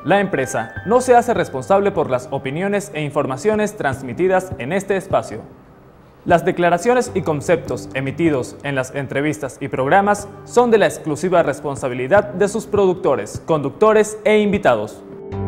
La empresa no se hace responsable por las opiniones e informaciones transmitidas en este espacio. Las declaraciones y conceptos emitidos en las entrevistas y programas son de la exclusiva responsabilidad de sus productores, conductores e invitados.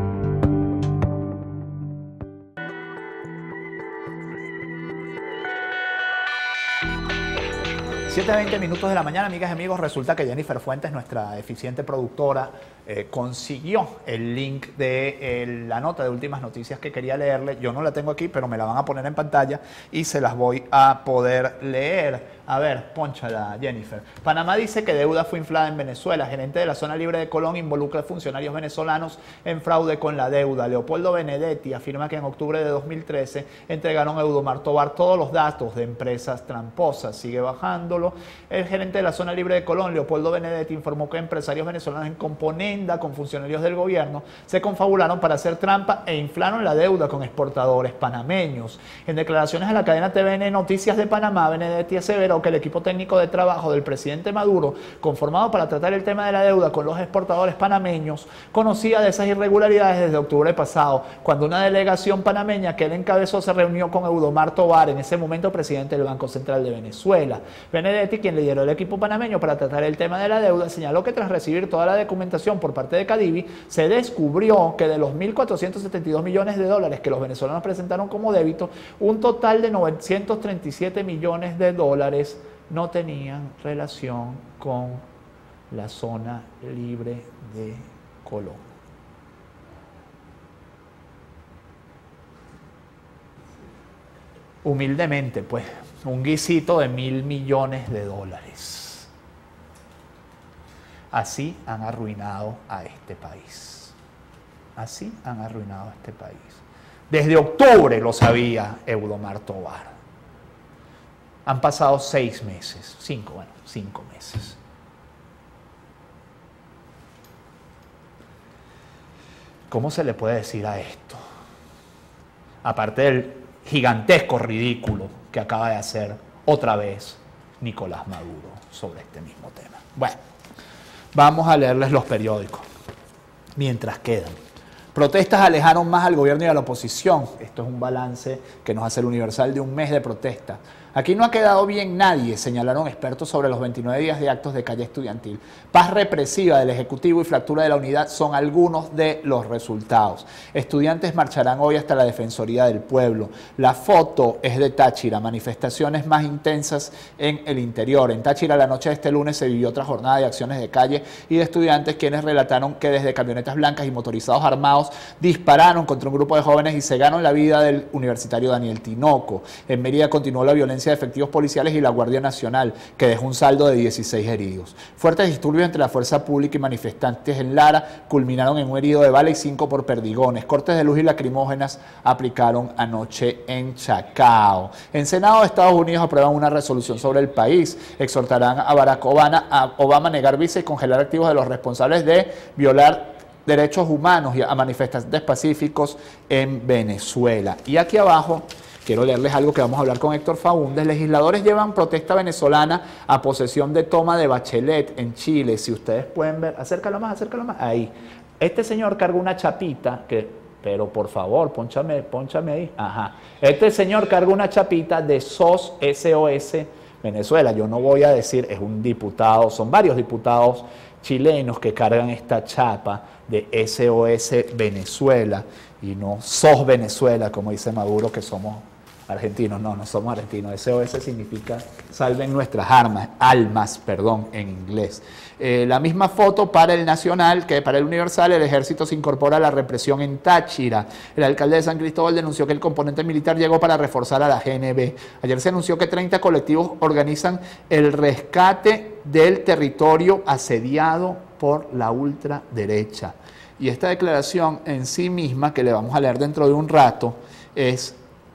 7:20 de la mañana, amigas y amigos. Resulta que Jennifer Fuentes, nuestra eficiente productora, consiguió el link de la nota de últimas noticias que quería leerle. Yo no la tengo aquí, pero me la van a poner en pantalla y se las voy a poder leer. A ver, pónchala, Jennifer. Panamá dice que deuda fue inflada en Venezuela. Gerente de la zona libre de Colón involucra a funcionarios venezolanos en fraude con la deuda. Leopoldo Benedetti afirma que en octubre de 2013 entregaron a Eudomar Tovar todos los datos de empresas tramposas. Sigue bajándolo. El gerente de la zona libre de Colón, Leopoldo Benedetti, informó que empresarios venezolanos en componenda con funcionarios del gobierno se confabularon para hacer trampa e inflaron la deuda con exportadores panameños. En declaraciones a la cadena TVN Noticias de Panamá, Benedetti aseveró que el equipo técnico de trabajo del presidente Maduro, conformado para tratar el tema de la deuda con los exportadores panameños, conocía de esas irregularidades desde octubre pasado, cuando una delegación panameña que él encabezó se reunió con Eudomar Tovar, en ese momento presidente del Banco Central de Venezuela. Benedetti, quien lideró el equipo panameño para tratar el tema de la deuda, señaló que tras recibir toda la documentación por parte de Cadivi, se descubrió que de los 1.472 millones de dólares que los venezolanos presentaron como débito, un total de 937 millones de dólares no tenían relación con la zona libre de Colón. Humildemente, pues, un guisito de 1.000 millones de dólares. Así han arruinado a este país. Así han arruinado a este país. Desde octubre lo sabía Eudomar Tovar. Han pasado 6 meses, 5 meses. ¿Cómo se le puede decir a esto? Aparte del gigantesco ridículo que acaba de hacer otra vez Nicolás Maduro sobre este mismo tema. Bueno, vamos a leerles los periódicos mientras quedan. Protestas alejaron más al gobierno y a la oposición. Esto es un balance que nos hace el Universal de un mes de protesta. Aquí no ha quedado bien nadie, señalaron expertos sobre los 29 días de actos de calle estudiantil. Paz represiva del Ejecutivo y fractura de la unidad son algunos de los resultados. Estudiantes marcharán hoy hasta la Defensoría del Pueblo. La foto es de Táchira, manifestaciones más intensas en el interior. En Táchira, la noche de este lunes se vivió otra jornada de acciones de calle y de estudiantes quienes relataron que desde camionetas blancas y motorizados armados dispararon contra un grupo de jóvenes y cegaron la vida del universitario Daniel Tinoco. En Mérida continuó la violencia de efectivos policiales y la Guardia Nacional, que dejó un saldo de 16 heridos. Fuertes disturbios entre la fuerza pública y manifestantes en Lara culminaron en un herido de bala y 5 por perdigones. Cortes de luz y lacrimógenas aplicaron anoche en Chacao. En Senado de Estados Unidos aprueban una resolución sobre el país. Exhortarán a Barack Obama a negar visa y congelar activos de los responsables de violar derechos humanos y a manifestantes pacíficos en Venezuela. Y aquí abajo quiero leerles algo que vamos a hablar con Héctor Faúndez. Legisladores llevan protesta venezolana a posesión de toma de Bachelet en Chile. Si ustedes pueden ver, acércalo más, ahí. Este señor carga una chapita pero por favor, pónchame ahí. Ajá. Este señor carga una chapita de SOS Venezuela. Yo no voy a decir, es un diputado, son varios diputados chilenos que cargan esta chapa de SOS Venezuela y no SOS Venezuela, como dice Maduro, que somos argentinos. No somos argentinos. SOS significa salven nuestras almas, en inglés. La misma foto para el Nacional que para el Universal. El ejército se incorpora a la represión en Táchira. El alcalde de San Cristóbal denunció que el componente militar llegó para reforzar a la GNB. Ayer se anunció que 30 colectivos organizan el rescate del territorio asediado por la ultraderecha. Y esta declaración en sí misma, que le vamos a leer dentro de un rato, es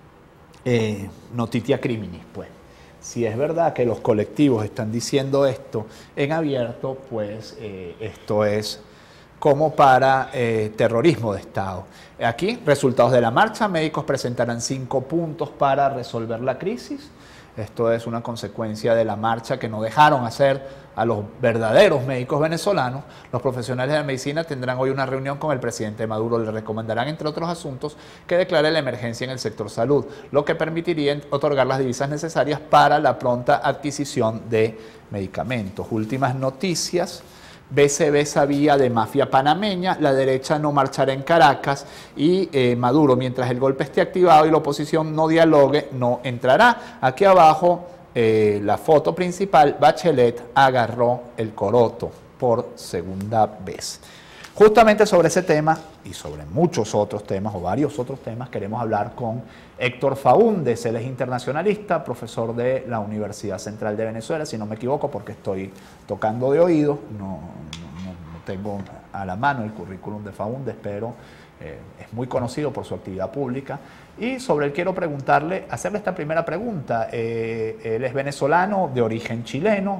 notitia criminis, pues. Si es verdad que los colectivos están diciendo esto en abierto, pues esto es como para terrorismo de Estado. Aquí, resultados de la marcha. Médicos presentarán 5 puntos para resolver la crisis. Esto es una consecuencia de la marcha que no dejaron hacer a los verdaderos médicos venezolanos. Los profesionales de medicina tendrán hoy una reunión con el presidente Maduro. Le recomendarán, entre otros asuntos, que declare la emergencia en el sector salud, lo que permitiría otorgar las divisas necesarias para la pronta adquisición de medicamentos. Últimas noticias. BCB sabía de mafia panameña, la derecha no marchará en Caracas y Maduro, mientras el golpe esté activado y la oposición no dialogue, no entrará. Aquí abajo, la foto principal, Bachelet agarró el coroto por segunda vez. Justamente sobre ese tema y sobre muchos otros temas o varios otros temas queremos hablar con Héctor Faúndez. Él es internacionalista, profesor de la Universidad Central de Venezuela, si no me equivoco, porque estoy tocando de oído, no tengo a la mano el currículum de Faúndez, pero es muy conocido por su actividad pública. Y sobre él quiero hacerle esta primera pregunta. Él es venezolano de origen chileno,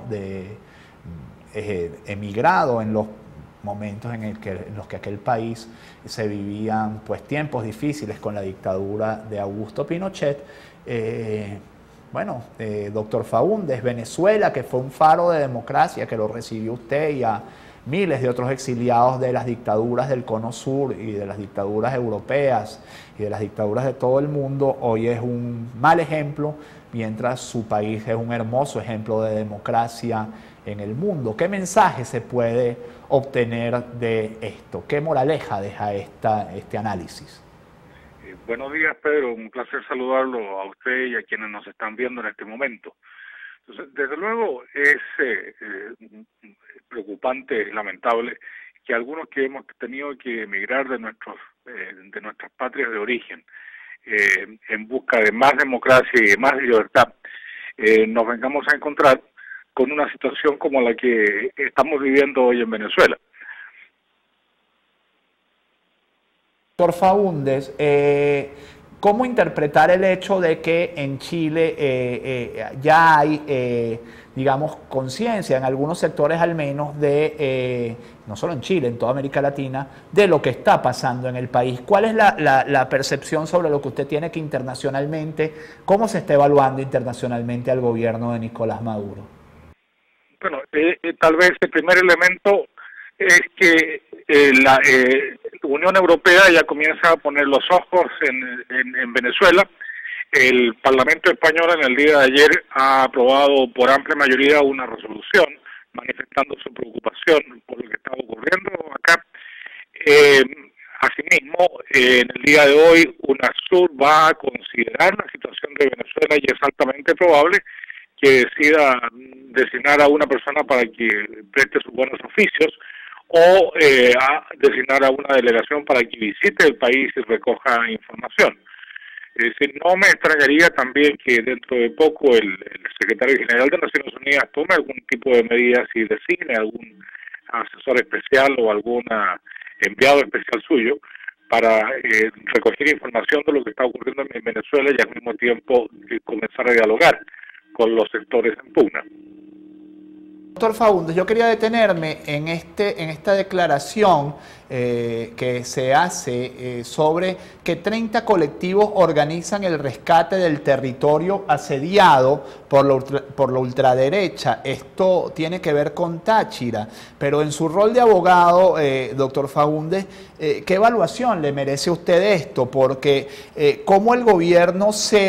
emigrado en los momentos en los que aquel país se vivían pues tiempos difíciles con la dictadura de Augusto Pinochet. Doctor Faúndez, Venezuela, que fue un faro de democracia, que lo recibió usted y a miles de otros exiliados de las dictaduras del Cono Sur y de las dictaduras europeas y de las dictaduras de todo el mundo, hoy es un mal ejemplo, mientras su país es un hermoso ejemplo de democracia en el mundo. ¿Qué mensaje se puede obtener de esto? ¿Qué moraleja deja este análisis? Buenos días, Pedro. Un placer saludarlo a usted y a quienes nos están viendo en este momento. Entonces, desde luego es preocupante, lamentable, que algunos que hemos tenido que emigrar de nuestras patrias de origen en busca de más democracia y de más libertad, nos vengamos a encontrar con una situación como la que estamos viviendo hoy en Venezuela. Doctor Faúndez, ¿cómo interpretar el hecho de que en Chile ya hay, digamos, conciencia, en algunos sectores al menos, no solo en Chile, en toda América Latina, de lo que está pasando en el país? ¿Cuál es la percepción sobre lo que usted tiene que internacionalmente, cómo se está evaluando internacionalmente al gobierno de Nicolás Maduro? Bueno, tal vez el primer elemento es que la Unión Europea ya comienza a poner los ojos en Venezuela. El Parlamento español en el día de ayer ha aprobado por amplia mayoría una resolución manifestando su preocupación por lo que está ocurriendo acá. Asimismo, en el día de hoy, UNASUR va a considerar la situación de Venezuela y es altamente probable que decida designar a una persona para que preste sus buenos oficios o a designar a una delegación para que visite el país y recoja información. Es decir, no me extrañaría también que dentro de poco el secretario general de Naciones Unidas tome algún tipo de medidas y designe algún asesor especial o algún enviado especial suyo para recoger información de lo que está ocurriendo en Venezuela y al mismo tiempo comenzar a dialogar con los sectores en pugna. Doctor Faúndez, yo quería detenerme en esta declaración que se hace sobre que 30 colectivos organizan el rescate del territorio asediado por la ultraderecha. Esto tiene que ver con Táchira, pero en su rol de abogado, doctor Faúndez, ¿qué evaluación le merece a usted esto? Porque cómo el gobierno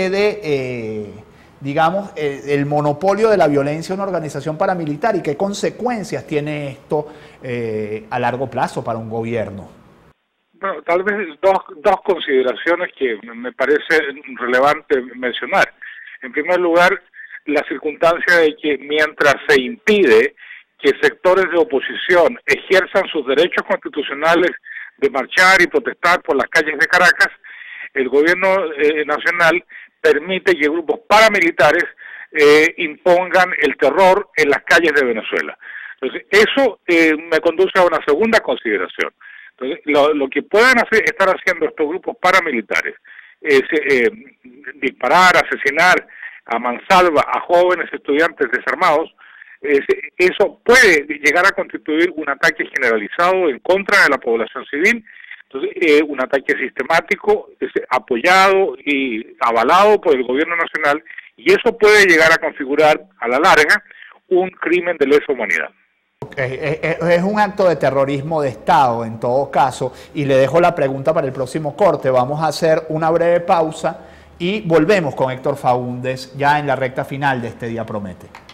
cede digamos, el monopolio de la violencia en una organización paramilitar y qué consecuencias tiene esto a largo plazo para un gobierno. Bueno, tal vez dos consideraciones que me parece relevante mencionar. En primer lugar, la circunstancia de que mientras se impide que sectores de oposición ejerzan sus derechos constitucionales de marchar y protestar por las calles de Caracas, el gobierno nacional permite que grupos paramilitares impongan el terror en las calles de Venezuela. Entonces, eso me conduce a una segunda consideración. Entonces, lo que puedan estar haciendo estos grupos paramilitares es disparar, asesinar a mansalva a jóvenes estudiantes desarmados. Eso puede llegar a constituir un ataque generalizado en contra de la población civil Entonces, un ataque sistemático, apoyado y avalado por el gobierno nacional, y eso puede llegar a configurar a la larga un crimen de lesa humanidad. Es un acto de terrorismo de Estado en todo caso, y le dejo la pregunta para el próximo corte. Vamos a hacer una breve pausa y volvemos con Héctor Faúndez ya en la recta final de Este Día Promete.